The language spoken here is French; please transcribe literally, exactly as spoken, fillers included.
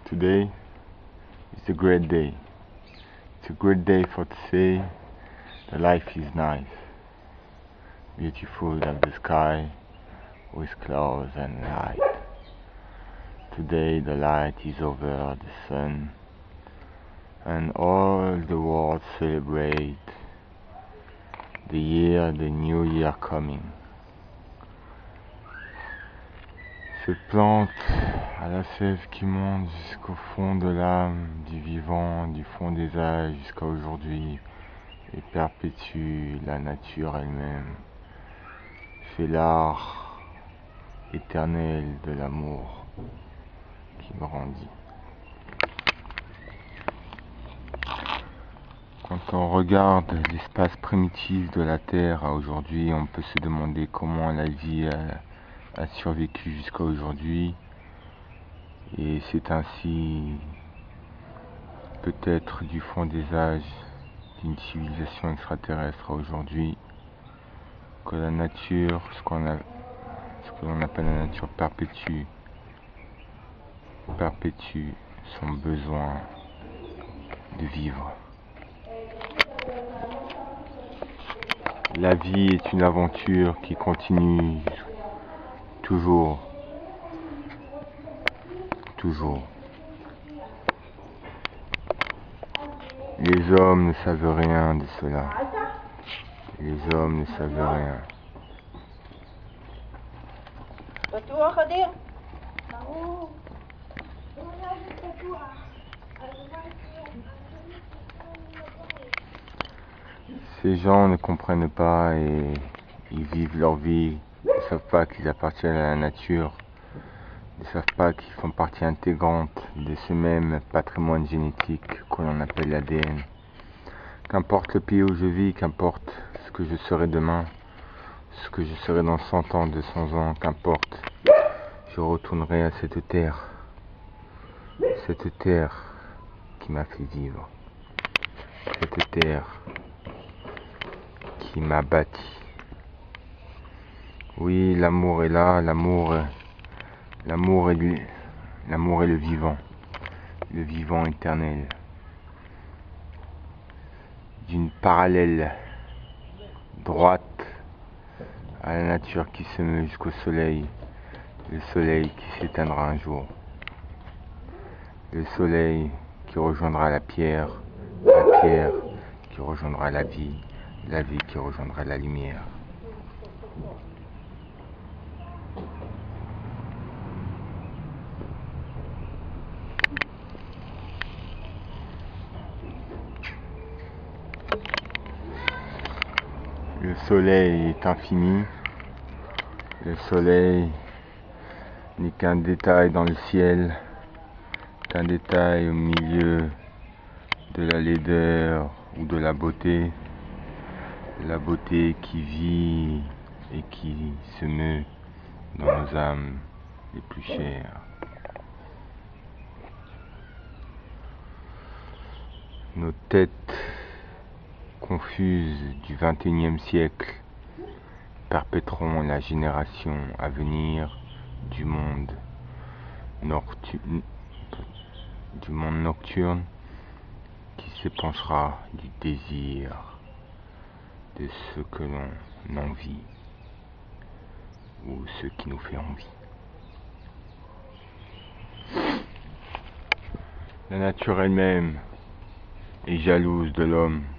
Today is a great day. It's a great day for to say the life is nice, beautiful like the sky with clouds and light. Today the light is over the sun, and all the world celebrate the year, the new year coming. Cette plante à la sève qui monte jusqu'au fond de l'âme, du vivant, du fond des âges jusqu'à aujourd'hui, et perpétue la nature elle-même. C'est l'art éternel de l'amour qui grandit. Quand on regarde l'espace primitif de la Terre à aujourd'hui, on peut se demander comment la vie a a survécu jusqu'à aujourd'hui, et c'est ainsi peut-être du fond des âges d'une civilisation extraterrestre à aujourd'hui que la nature, ce qu'on a, ce que l'on appelle la nature perpétue, perpétue son besoin de vivre. La vie est une aventure qui continue toujours, toujours. Les hommes ne savent rien de cela. Les hommes ne savent rien. Ces gens ne comprennent pas et ils vivent leur vie. Ils ne savent pas qu'ils appartiennent à la nature. Ils ne savent pas qu'ils font partie intégrante de ce même patrimoine génétique que l'on appelle l'A D N. Qu'importe le pays où je vis, qu'importe ce que je serai demain, ce que je serai dans cent ans, deux cents ans, qu'importe, je retournerai à cette terre. Cette terre qui m'a fait vivre. Cette terre qui m'a bâti. Oui, l'amour est là, l'amour, l'amour est, l'amour est le vivant, le vivant éternel. D'une parallèle droite à la nature qui se meut jusqu'au soleil, le soleil qui s'éteindra un jour, le soleil qui rejoindra la pierre, la pierre qui rejoindra la vie, la vie qui rejoindra la lumière. Le soleil est infini, le soleil n'est qu'un détail dans le ciel, qu'un détail au milieu de la laideur ou de la beauté, la beauté qui vit et qui se meut dans nos âmes les plus chères. Nos têtes confuses du vingt et unième siècle perpétreront la génération à venir du monde nocturne, du monde nocturne qui s'épanchera du désir de ce que l'on envie ou ce qui nous fait envie. La nature elle-même est jalouse de l'homme.